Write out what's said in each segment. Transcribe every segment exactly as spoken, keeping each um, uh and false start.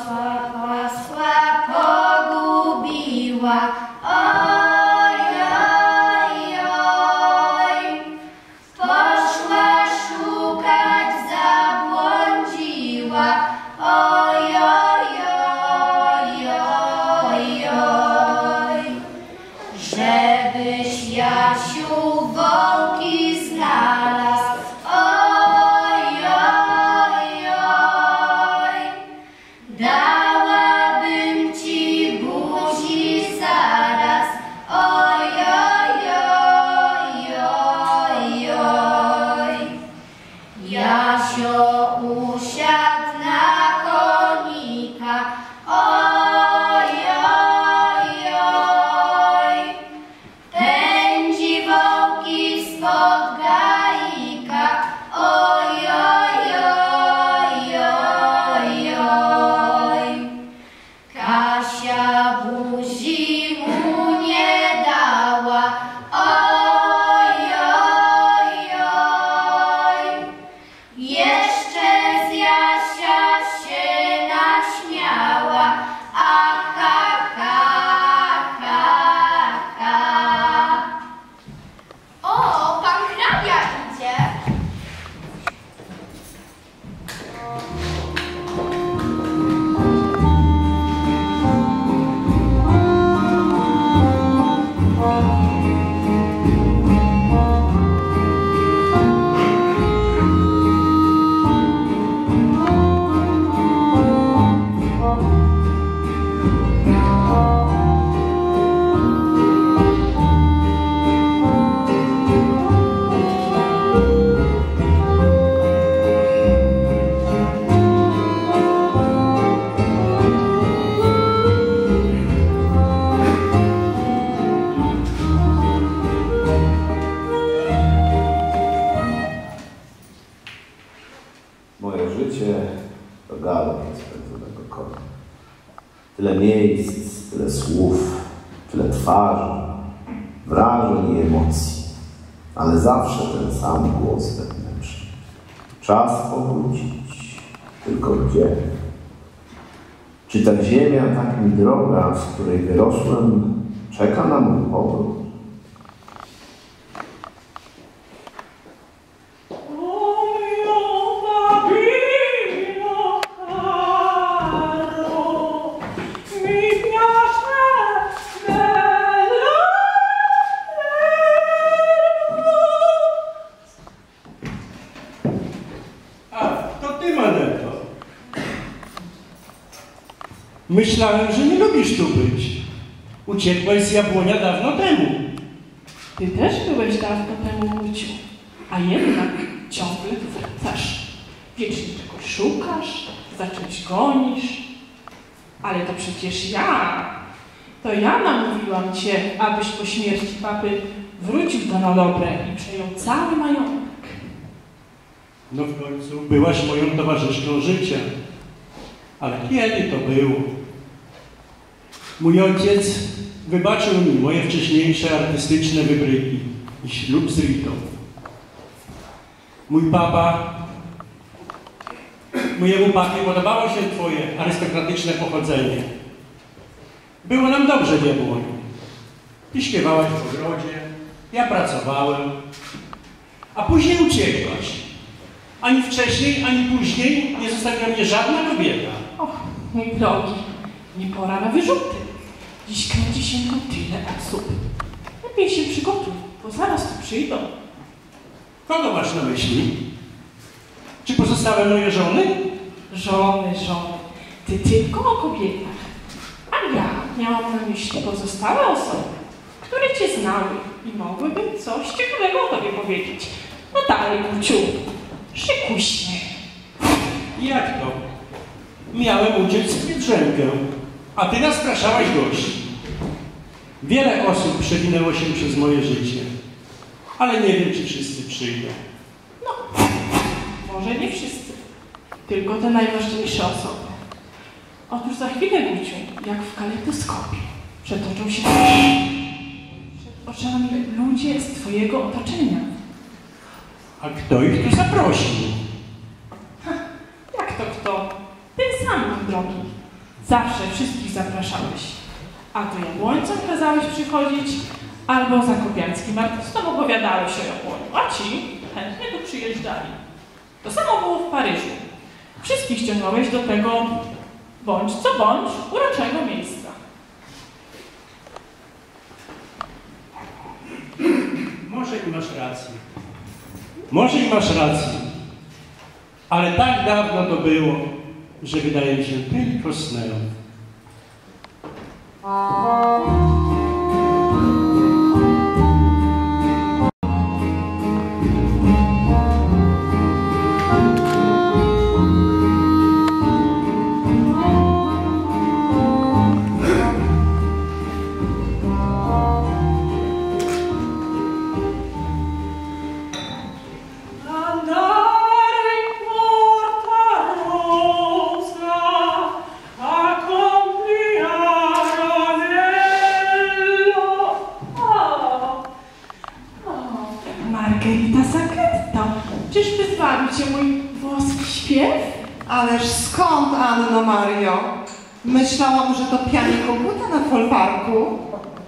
osła, osła pogubiła. Oj, oj, oj. Poszła szukać, zabłądziła. Oj, oj, oj, oj, oj. Żebyś, Jasiu, wołki znalazł. Oj, oj, oj. Dałabym ci buzi zaraz. Oj, oj, oj, oj, oj. Jasio usiadł na konika. Oj, oj, oj. Pędzi wołki spod gaika. Oj, oj, oj, oj, oj. Kasia buzi mu nie dała. Oj, oj, oj. Jeszcze z Jasia się naśmiała. A ha, ha, ha, ha. O, pan hrabia idzie. Moje życie to galop spędzonego konia. Tyle miejsc, tyle słów, tyle twarzy, wrażeń i emocji, ale zawsze ten sam głos wewnętrzny. Czas powrócić, tylko gdzie? Czy ta ziemia tak mi droga, z której wyrosłem, czeka na mój powrót? Myślałem, że nie lubisz tu być. Uciekłeś z Jabłonia dawno temu. Ty też byłeś dawno temu, Łuciu, a jednak ciągle wracasz. Wiecznie czegoś szukasz, za czymś gonisz. Ale to przecież ja, to ja namówiłam cię, abyś po śmierci papy wrócił do na dobre i przejął cały majątek. No w końcu byłaś moją towarzyszką życia. Ale kiedy to było? Mój ojciec wybaczył mi moje wcześniejsze artystyczne wybryki i ślub z Ritą. Mój papa, mojemu papie podobało się twoje arystokratyczne pochodzenie. Było nam dobrze w Jabłoniu. Ty śpiewałaś w ogrodzie, ja pracowałem, a później uciekłaś. Ani wcześniej, ani później nie zostawiła mnie żadna kobieta. Och, mój drogi, nie pora na wyrzuty. Dziś kręci się tu tyle osób. Lepiej się przygotuj, bo zaraz tu przyjdą. Kogo masz na myśli? Czy pozostałe moje żony? Żony, żony, ty tylko o kobietach. A ja miałam na myśli pozostałe osoby, które cię znały i mogłyby coś ciekawego o tobie powiedzieć. No dalej, Łuciu, szykuj się. Jak to? Miałem uciec w Biedrzenkę, a ty nas spraszałaś gości. Wiele osób przewinęło się przez moje życie, ale nie wiem, czy wszyscy przyjdą. No, może nie wszyscy, tylko te najważniejsze osoby. Otóż za chwilę, Łuciu, jak w kalejdoskopie, przetoczą się przed oczami ludzie z twojego otoczenia. A kto ich tu zaprosił? Ha, jak to kto? Ten sam, mój drogi. Zawsze wszystkich zapraszałeś. A to jabłońcom kazałeś przychodzić, albo zakopiańskim artystom opowiadałeś o jabłoniu, a ci chętnie tu przyjeżdżali. To samo było w Paryżu. Wszystkich ściągnąłeś do tego, bądź co bądź, uroczego miejsca. Może i masz rację. Może i masz rację. Ale tak dawno to było, że wydaje mi się tylko snem. Margherita Sacchetta, czyżby zbawił cię mój włoski śpiew? Ależ skąd, Anno Mario? Myślałam, że to pianie koguta na folwarku.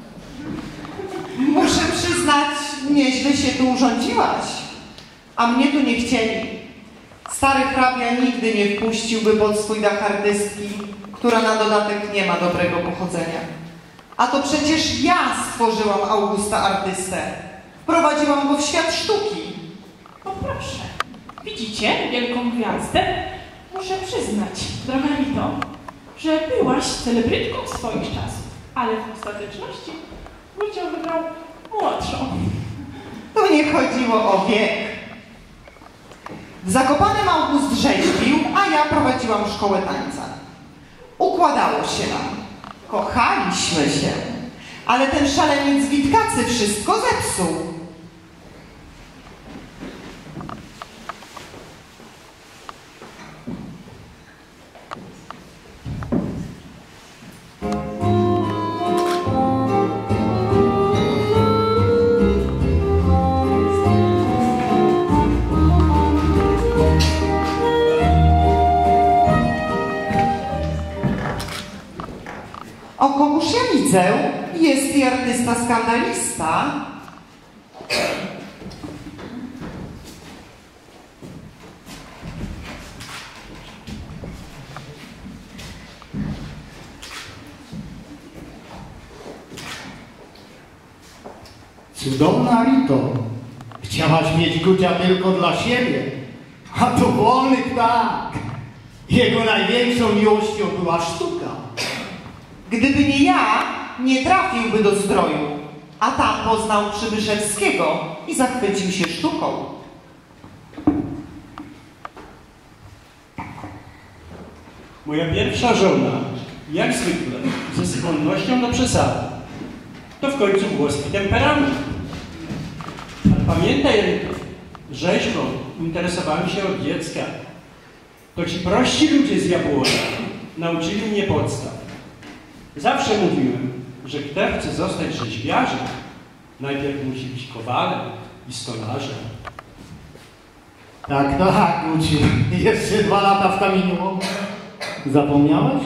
Muszę przyznać, nieźle się tu urządziłaś. A mnie tu nie chcieli. Stary hrabia nigdy nie wpuściłby pod swój dach artystki, która na dodatek nie ma dobrego pochodzenia. A to przecież ja stworzyłam Augusta artystę. Wprowadziłam go w świat sztuki. O proszę, widzicie wielką gwiazdę? Muszę przyznać, droga Rito, że byłaś celebrytką swoich czasów, ale w ostateczności ludziom wybrał młodszą. Tu nie chodziło o wiek. W Zakopanem August rzeźbił, a ja prowadziłam szkołę tańca. Układało się nam. Kochaliśmy się. Ale ten szaleniec Witkacy wszystko zepsuł. O kogóż ja widzę, jest i artysta skandalista. Cudowna Rito, chciałaś mieć Gucia tylko dla siebie, a to wolny ptak. Jego największą miłością była sztuka. Gdyby nie ja, nie trafiłby do zdroju, a tam poznał Przybyszewskiego i zachwycił się sztuką. Moja pierwsza żona, jak zwykle, ze skłonnością do przesady. To w końcu włoski temperament. Ale pamiętaj, Rito, rzeźbą interesowałem się od dziecka. To ci prości ludzie z Jabłoni nauczyli mnie podstaw. Zawsze mówiłem, że kto chce zostać rzeźbiarzem, najpierw musi być kowalem i stolarzem. Tak, tak, Guciu. Jeszcze dwa lata w kamieniu. Zapomniałeś?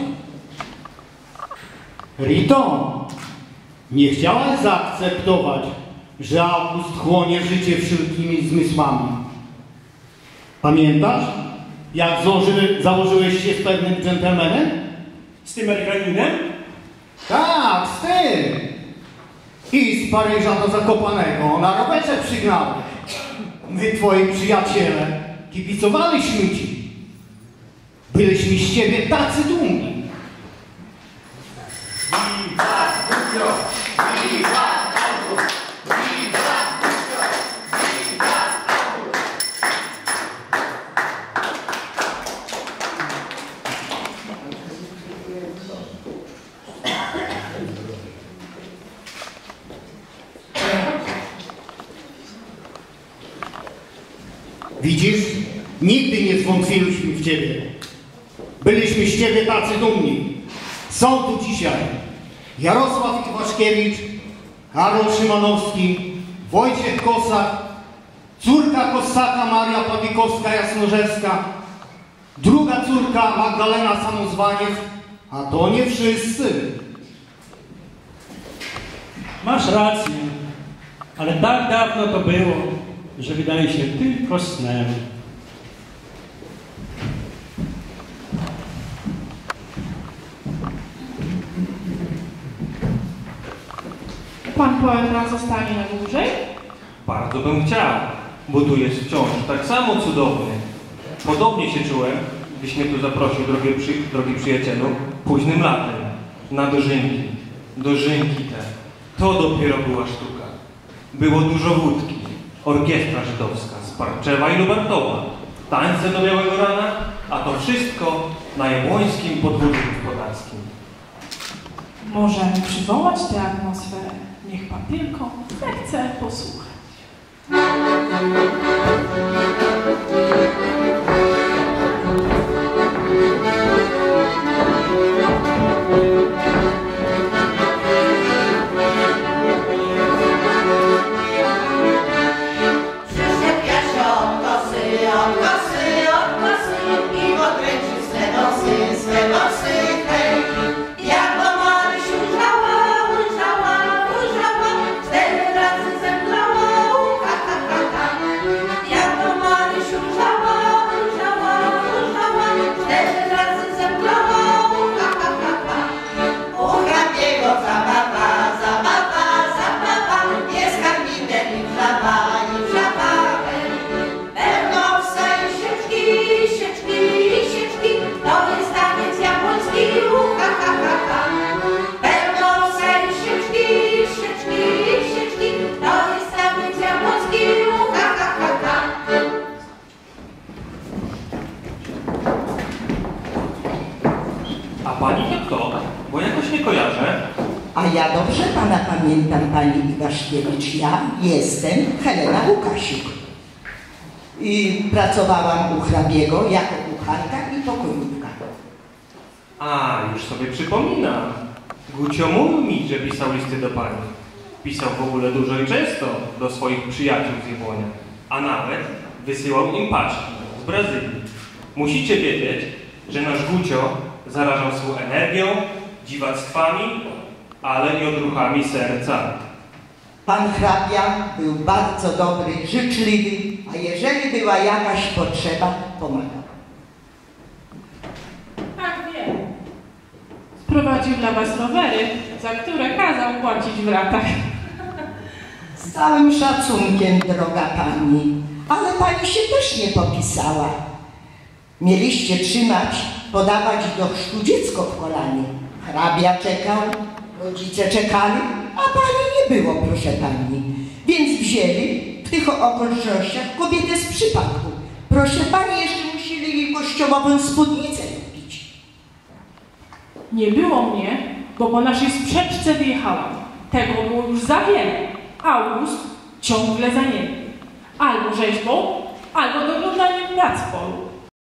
Rito, nie chciałaś zaakceptować, że August chłonie życie wszelkimi zmysłami. Pamiętasz, jak założy, założyłeś się z pewnym dżentelmenem? Z tym Amerykaninem? Tak, z tym. I z Paryża do Zakopanego na rowerze przygnałeś. My, twoi przyjaciele, kibicowaliśmy ci. Byliśmy z ciebie tacy dumni. Widzisz? Nigdy nie zwątpiliśmy w ciebie. Byliśmy z ciebie tacy dumni. Są tu dzisiaj Jarosław Iwaszkiewicz, Karol Szymanowski, Wojciech Kosak, córka Kosaka Maria Pawikowska-Jasnorzewska, druga córka Magdalena Samozwaniec, A to nie wszyscy. Masz rację, ale tak dawno to było, że wydaje się tylko snem. Pan poet nam zostanie na dłużej? Bardzo bym chciał, bo tu jest wciąż tak samo cudownie. Podobnie się czułem, gdyś mnie tu zaprosił, drogi, przy, drogi przyjacielu, późnym latem, na dożynki. Dożynki te, to dopiero była sztuka. Było dużo wódki, orkiestra żydowska, z Parczewa i Lubartowa, tańce do białego rana, a to wszystko na jabłońskim podwórzu gospodarskim. Możemy przywołać tę atmosferę. Niech pan tylko zechce posłuchać. Przyszedł Jasio od kosy, od kosy, od kosy i odręczył swe nosy, swe nosy, hej. Jak do Maryś ujrzała, ujrzała, ujrzała, cztery razy zemdlała, ha, ha, ha, ha. Jak do Maryś ujrzała, ujrzała, ujrzała, cztery razy zemdlała, ha, ha, ha, ha. U hrabiego zabawa, zabawa, zabawa, jest karminem i wrzawa, i wrzawa, hej. Pełno w sej sieczki, sieczki, sieczki, to jest taniec jabłoński, u, ha, ha, ha, ha. Pełno w sej sieczki, sieczki, sieczki, to jest taniec jabłoński, u, ha, ha, ha, ha. A pani to kto? Bo jakoś nie kojarzę. A ja dobrze pana pamiętam, pani Iwaszkiewicz. Ja jestem Helena Łukasiuk. I pracowałam u hrabiego jako kucharka i pokojówka. A, już sobie przypominam. Gucio mówił mi, że pisał listy do pani. Pisał w ogóle dużo i często do swoich przyjaciół z Jabłonia. A nawet wysyłał im paczki z Brazylii. Musicie wiedzieć, że nasz Gucio zarażał swą energią, dziwactwami, ale i odruchami serca. Pan hrabia był bardzo dobry, życzliwy, a jeżeli była jakaś potrzeba, pomagał. Tak, wiem. Sprowadził dla was rowery, za które kazał płacić w ratach. Z całym szacunkiem, droga pani, ale pani się też nie popisała. Mieliście trzymać, podawać do chrztu dziecko w kolanie. Hrabia czekał, rodzice czekali, a pani nie było, proszę pani. Więc wzięli w tych okolicznościach kobietę z przypadku. Proszę pani, jeszcze musieli jej kościołową spódnicę kupić. Nie było mnie, bo po naszej sprzeczce wyjechałam. Tego było już za wiele. August ciągle zajęty. Albo rzeźbą, albo doglądaniem prac w polu.